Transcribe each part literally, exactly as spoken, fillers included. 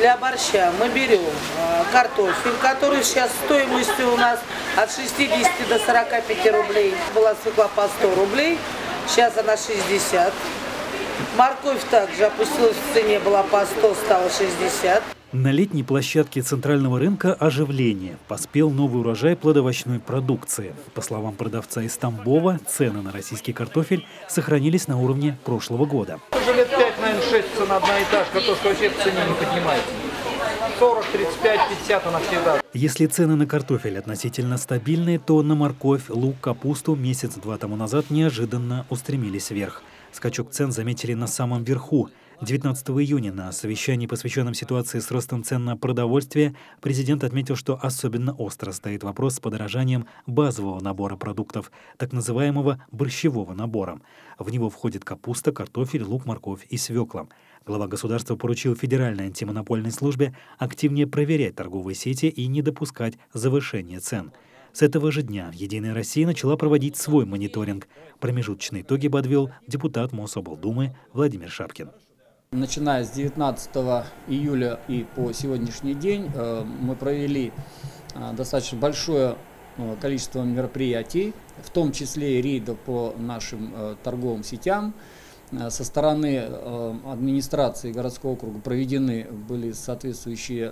Для борща мы берем картофель, который сейчас стоимостью у нас от шестидесяти до сорока пяти рублей. Была свекла по сто рублей, сейчас она шестьдесят. Морковь также опустилась в цене, была по сто, стала шестьдесят. На летней площадке центрального рынка оживление. Поспел новый урожай плодовочной продукции. По словам продавца из Тамбова, цены на российский картофель сохранились на уровне прошлого года. Уже лет пять, наверное, шесть цена одна и та же. Картошка вообще в цене не поднимается. сорок, тридцать пять, пятьдесят она всегда. Если цены на картофель относительно стабильные, то на морковь, лук, капусту месяц-два тому назад неожиданно устремились вверх. Скачок цен заметили на самом верху. девятнадцатого июня на совещании, посвященном ситуации с ростом цен на продовольствие, президент отметил, что особенно остро стоит вопрос с подорожанием базового набора продуктов, так называемого борщевого набора. В него входит капуста, картофель, лук, морковь и свекла. Глава государства поручил Федеральной антимонопольной службе активнее проверять торговые сети и не допускать завышения цен. С этого же дня «Единая Россия» начала проводить свой мониторинг. Промежуточные итоги подвел депутат Мособлдумы Владимир Шапкин. Начиная с девятнадцатого июля и по сегодняшний день мы провели достаточно большое количество мероприятий, в том числе и рейдов по нашим торговым сетям. Со стороны администрации городского округа проведены были соответствующие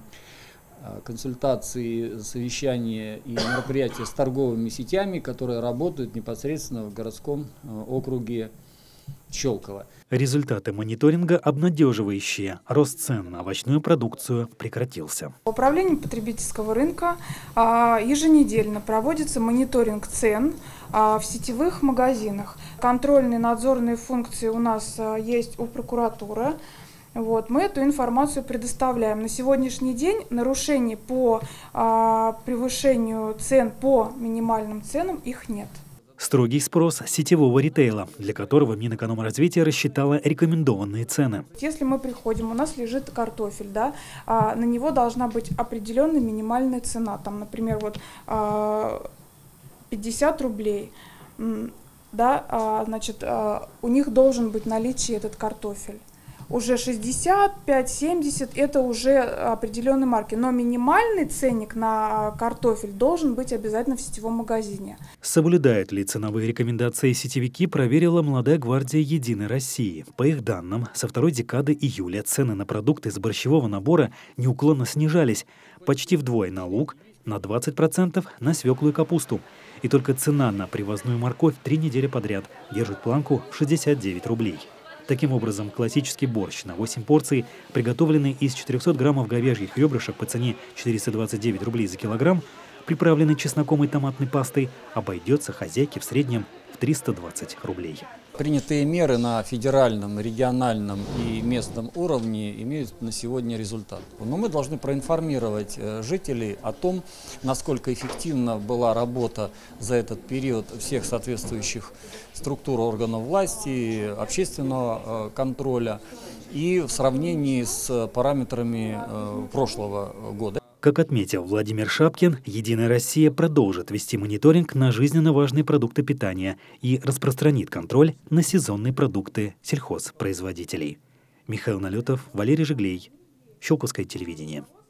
консультации, совещания и мероприятия с торговыми сетями, которые работают непосредственно в городском округе Щелково. Результаты мониторинга обнадеживающие. Рост цен на овощную продукцию прекратился. Управлением потребительского рынка еженедельно проводится мониторинг цен в сетевых магазинах. Контрольные надзорные функции у нас есть у прокуратуры. Вот, мы эту информацию предоставляем. На сегодняшний день нарушений по а, превышению цен по минимальным ценам их нет. Строгий спрос сетевого ритейла, для которого Минэкономразвития рассчитала рекомендованные цены. Если мы приходим, у нас лежит картофель, да, а, на него должна быть определенная минимальная цена. Там, например, вот, а, пятьдесят рублей. Да, а, значит, а, у них должен быть в наличии этот картофель. Уже шестьдесят пять семьдесят это уже определенные марки. Но минимальный ценник на картофель должен быть обязательно в сетевом магазине. Соблюдают ли ценовые рекомендации сетевики, проверила молодая гвардия «Единой России». По их данным, со второй декады июля цены на продукты из борщевого набора неуклонно снижались. Почти вдвое на лук, на двадцать процентов на свеклу и капусту. И только цена на привозную морковь три недели подряд держит планку в шестьдесят девять рублей. Таким образом, классический борщ на восемь порций, приготовленный из четырёхсот граммов говяжьих ребрышек по цене четыреста двадцать девять рублей за килограмм, приправленный чесноком и томатной пастой, обойдется хозяйке в среднем в триста двадцать рублей. Принятые меры на федеральном, региональном и местном уровне имеют на сегодня результат. Но мы должны проинформировать жителей о том, насколько эффективна была работа за этот период всех соответствующих структур органов власти, общественного контроля и в сравнении с параметрами прошлого года. Как отметил Владимир Шапкин, «Единая Россия» продолжит вести мониторинг на жизненно важные продукты питания и распространит контроль на сезонные продукты сельхозпроизводителей. Михаил Налетов, Валерий Жиглей, Щелковское телевидение.